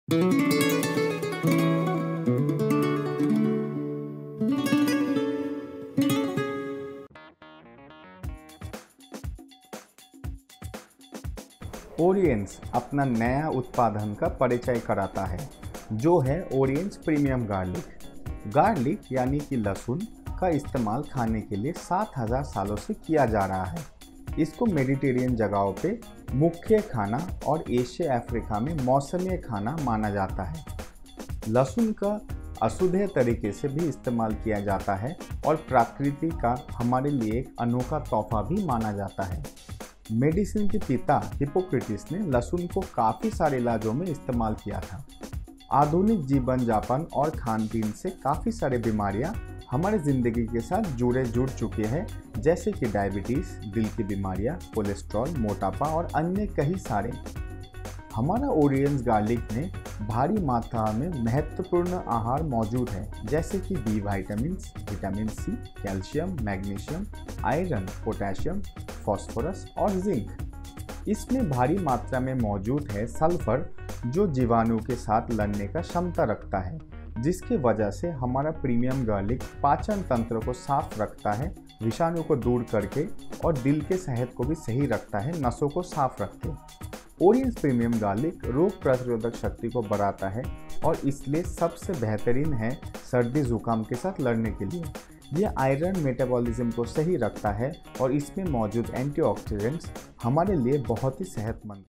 ओरियंस अपना नया उत्पादन का परिचय कराता है जो है ओरियंस प्रीमियम गार्लिक। गार्लिक यानी कि लहसुन का इस्तेमाल खाने के लिए 7000 सालों से किया जा रहा है। इसको मेडिटेरियन जगहों पे मुख्य खाना और एशिया अफ्रीका में मौसमी खाना माना जाता है। लहसुन का अशुद्ध तरीके से भी इस्तेमाल किया जाता है और प्रकृति का हमारे लिए एक अनोखा तोहफा भी माना जाता है। मेडिसिन के पिता हिप्पोक्रेटिस ने लहसुन को काफ़ी सारे इलाजों में इस्तेमाल किया था। आधुनिक जीवन यापन और खान पीन से काफ़ी सारे बीमारियां हमारे ज़िंदगी के साथ जुड़ चुके हैं, जैसे कि डायबिटीज़, दिल की बीमारियां, कोलेस्ट्रॉल, मोटापा और अन्य कई सारे। हमारा ओरियंस गार्लिक में भारी मात्रा में महत्वपूर्ण आहार मौजूद है, जैसे कि B vitamins, vitamin C, calcium, magnesium, iron, potassium, phosphorus और जिंक। इसमें भारी मात्रा में मौजूद है सल्फर, जो जीवाणु के साथ लड़ने का क्षमता रखता है, जिसकी वजह से हमारा प्रीमियम गार्लिक पाचन तंत्र को साफ रखता है, विषाणु को दूर करके, और दिल के सेहत को भी सही रखता है, नसों को साफ रखते। ओरियंस प्रीमियम गार्लिक रोग प्रतिरोधक शक्ति को बढ़ाता है और इसलिए सबसे बेहतरीन है सर्दी जुकाम के साथ लड़ने के लिए। यह आयरन मेटाबॉलिज्म को सही रखता है और इसमें मौजूद एंटीऑक्सीडेंट्स हमारे लिए बहुत ही सेहतमंद